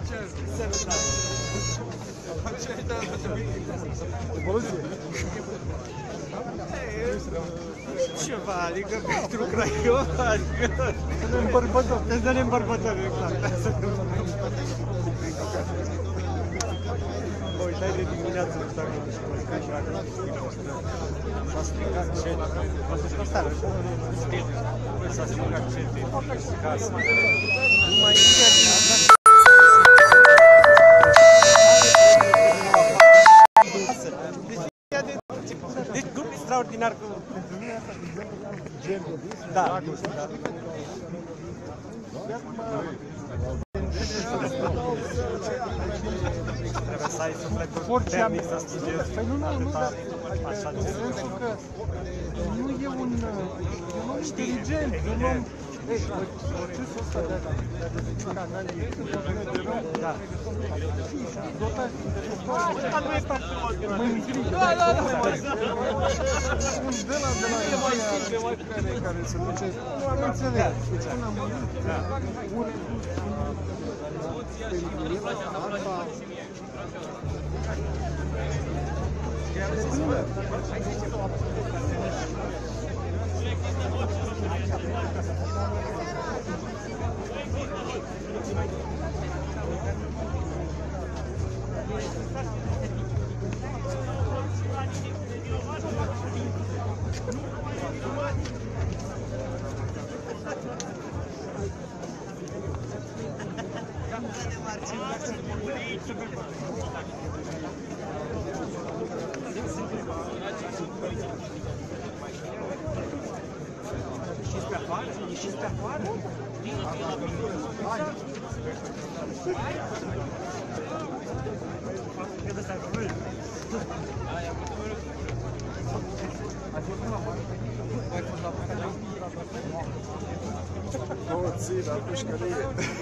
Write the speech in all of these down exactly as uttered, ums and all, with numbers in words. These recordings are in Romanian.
Ceva, adică pentru Craiova, adică să ne îmbărbătăm, să ne îmbărbătăm, exact. Uitai de dimineață, nu știu dacă s-a stricat ce... A fost o seară, s-a stricat ce de casă. Nu mai e deci grup extraordinar cu... Da. Trebuie să ai sufletul puternic să studiezi atâta așa ce... Nu e un om inteligent, un om... Ei, procesul ăsta de a canale de rău, da. dotați de asta nu e foarte mă intrigă. Da, da, da. Sunt de la de la ideea care care se duce. Nu înțeleg. Deci până am văzut un pentru alta. Ieșiți pe afară? Ieșiți pe afară? Cred să râd. O, ții la pușcărie.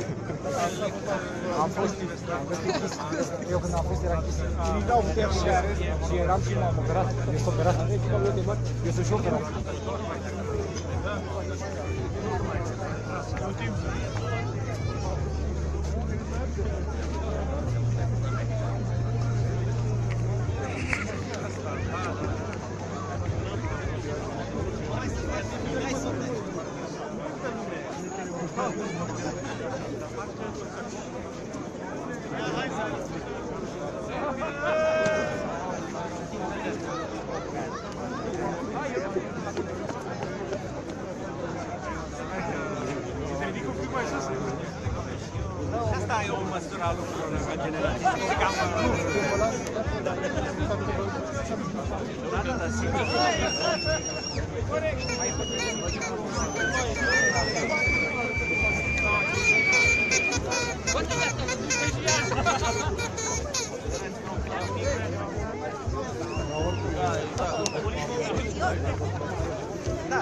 Am fost, eu când am fost era chestia. Îi dau putere și eram și m-am operat. Eu sunt operat. Eu sunt și operat. Asta e o măsură a lucrurilor în general. Da, da, da, sigur. Da.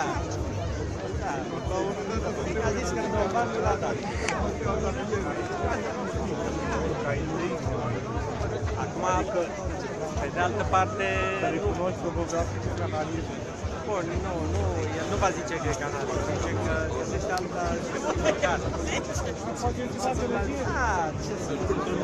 A zis că nu bani la dat. Acum, pe de altă parte... Recunosc fotografic canalist. Bun, nu, nu, el nu va zice că e canalist, zice că găsește alta chiar. Da, ce să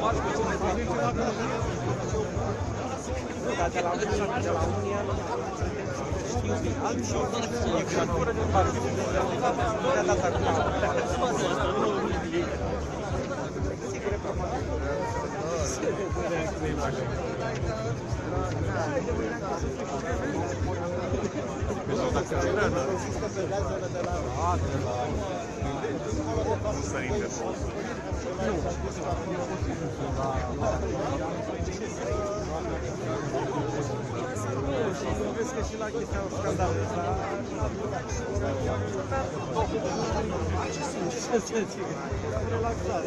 dar de la unii, de la unii ani, știu din alții, e creatură de parte. Nu dat acum. Sigur e probabil. Nu sărim pe post. Vezi că și la chestia scandalului ăsta... Ce să zic? Relaxare.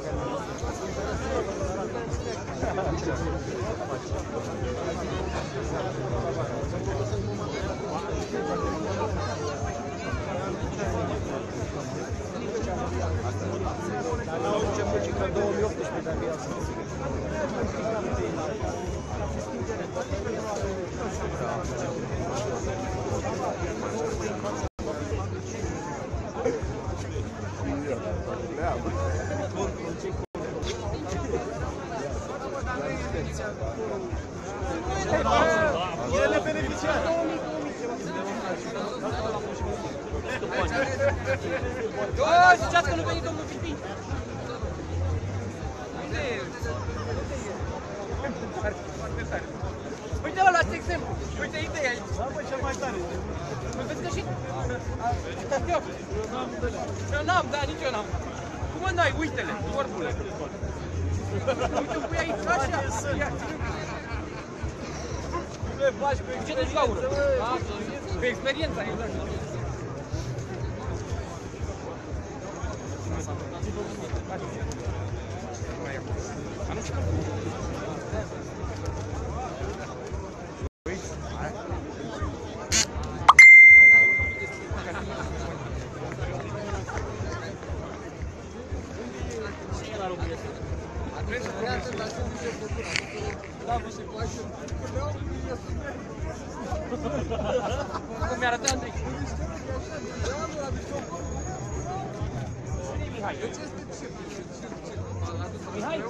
Dar n-au început și că două mii optsprezece de viață. că nu veni domnul Pipi. Foarte tare. Uite, ăla, luați exemplu. Uite, ideea aici. Da, bă, cel mai tare. Mă vezi că și... Eu. Eu n-am, da, nici eu n-am. Cum mă n-ai? Uite-le, corbule. Uite, pui aici, așa. Ia. Le faci cu ce duci gaură? Cu experiența, exact. Cum mi-arătă Andrei? Mihai. Mihai?